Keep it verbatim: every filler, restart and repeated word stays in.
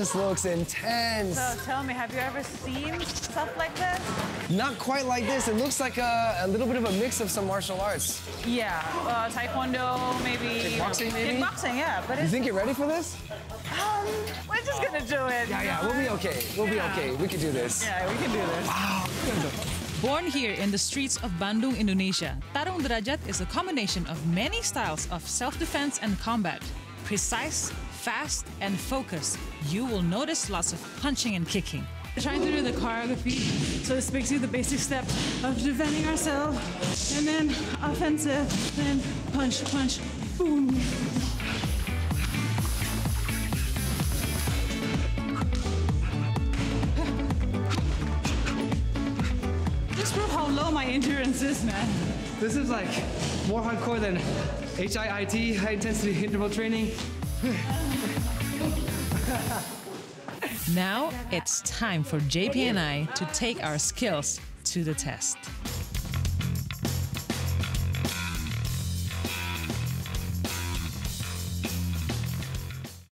This looks intense. So tell me, have you ever seen stuff like this? Not quite like this. It looks like a, a little bit of a mix of some martial arts. Yeah, uh, taekwondo, maybe. Kickboxing, maybe? Kickboxing, yeah. But You it's, think you're ready for this? um, we're just gonna do it. Yeah, yeah, we'll be okay. We'll be Yeah. okay. We can do this. Yeah, we can do this. Born here in the streets of Bandung, Indonesia, Tarung Derajat is a combination of many styles of self-defense and combat. Precise, fast, and focused. You will notice lots of punching and kicking. We're trying to do the choreography, so this makes you the basic step of defending ourselves, and then offensive, then punch, punch, boom. Just prove how low my endurance is, man. This is like more hardcore than H I I T, high intensity interval training. Now it's time for J P and I to take our skills to the test.